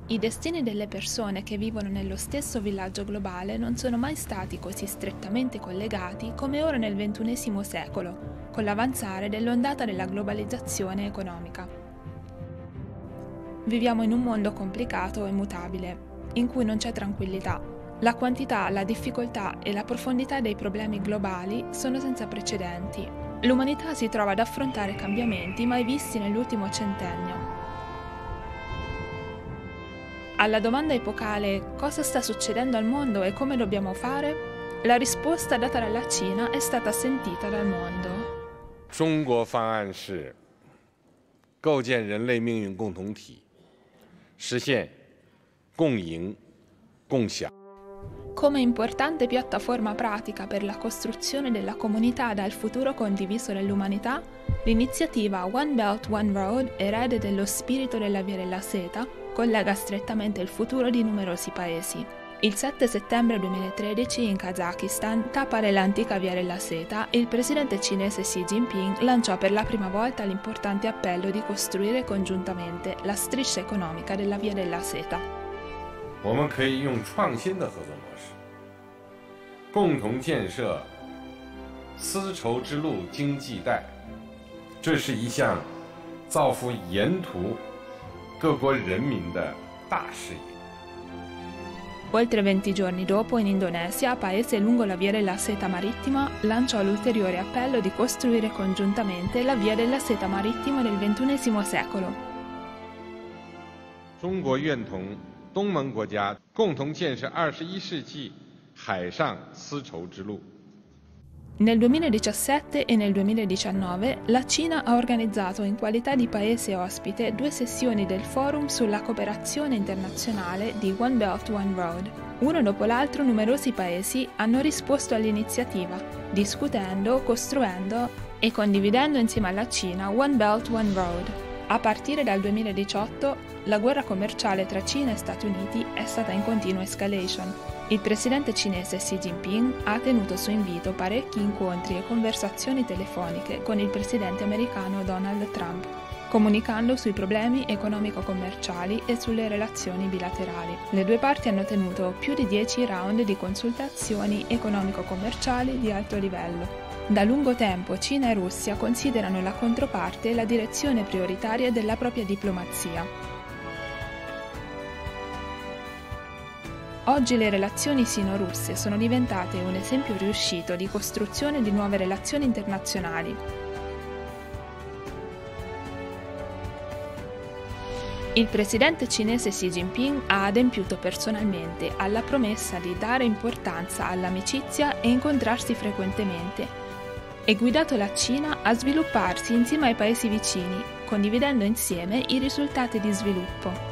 I destini delle persone che vivono nello stesso villaggio globale non sono mai stati così strettamente collegati come ora nel XXI secolo, con l'avanzare dell'ondata della globalizzazione economica. Viviamo in un mondo complicato e mutabile, in cui non c'è tranquillità. La quantità, la difficoltà e la profondità dei problemi globali sono senza precedenti. L'umanità si trova ad affrontare cambiamenti mai visti nell'ultimo centennio. Alla domanda epocale "cosa sta succedendo al mondo e come dobbiamo fare?", la risposta data dalla Cina è stata sentita dal mondo. 中国方案是构建人类命运共同体，实现共赢共享。 Come importante piattaforma pratica per la costruzione della comunità dal futuro condiviso dell'umanità, l'iniziativa One Belt One Road, erede dello spirito della Via della Seta, collega strettamente il futuro di numerosi paesi. Il 7 settembre 2013 in Kazakistan, tappa dell'antica Via della Seta, il presidente cinese Xi Jinping lanciò per la prima volta l'importante appello di costruire congiuntamente la striscia economica della Via della Seta. 我们可以用创新的合作模式，共同建设丝绸之路经济带。这是一项造福沿途各国人民的大事业。 Oltre 20 giorni dopo, in Indonesia, paese lungo la Via della Seta marittima, lanciò l'ulteriore appello di costruire congiuntamente la Via della Seta marittima del XXI secolo. 中国愿同东盟国家共同建设21世纪海上丝绸之路。 Nel 2017 e nel 2019 la Cina ha organizzato in qualità di paese ospite 2 sessioni del Forum sulla cooperazione internazionale di One Belt One Road. Uno dopo l'altro numerosi paesi hanno risposto all'iniziativa, discutendo, costruendo e condividendo insieme alla Cina One Belt One Road. A partire dal 2018 la guerra commerciale tra Cina e Stati Uniti è stata in continua escalation. Il presidente cinese Xi Jinping ha tenuto su invito parecchi incontri e conversazioni telefoniche con il presidente americano Donald Trump, comunicando sui problemi economico-commerciali e sulle relazioni bilaterali. Le due parti hanno tenuto più di 10 round di consultazioni economico-commerciali di alto livello. Da lungo tempo Cina e Russia considerano la controparte la direzione prioritaria della propria diplomazia. Oggi le relazioni sino-russe sono diventate un esempio riuscito di costruzione di nuove relazioni internazionali. Il presidente cinese Xi Jinping ha adempiuto personalmente alla promessa di dare importanza all'amicizia e incontrarsi frequentemente, e guidato la Cina a svilupparsi insieme ai paesi vicini, condividendo insieme i risultati di sviluppo.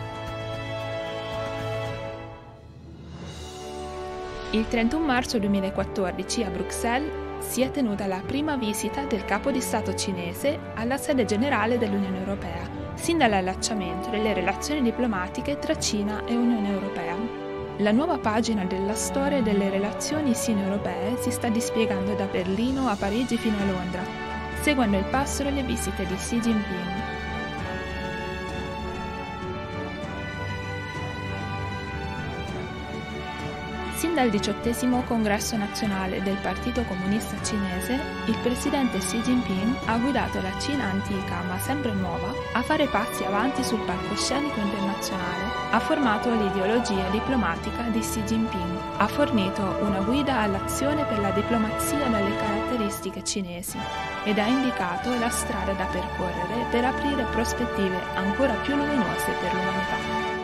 Il 31 marzo 2014 a Bruxelles si è tenuta la prima visita del capo di Stato cinese alla sede generale dell'Unione Europea, sin dall'allacciamento delle relazioni diplomatiche tra Cina e Unione Europea. La nuova pagina della storia delle relazioni sino-europee si sta dispiegando da Berlino a Parigi fino a Londra, seguendo il passo delle visite di Xi Jinping. Sin dal 18° congresso nazionale del Partito Comunista Cinese, il presidente Xi Jinping ha guidato la Cina antica ma sempre nuova a fare passi avanti sul palcoscenico internazionale, ha formato l'ideologia diplomatica di Xi Jinping, ha fornito una guida all'azione per la diplomazia dalle caratteristiche cinesi ed ha indicato la strada da percorrere per aprire prospettive ancora più luminose per l'umanità.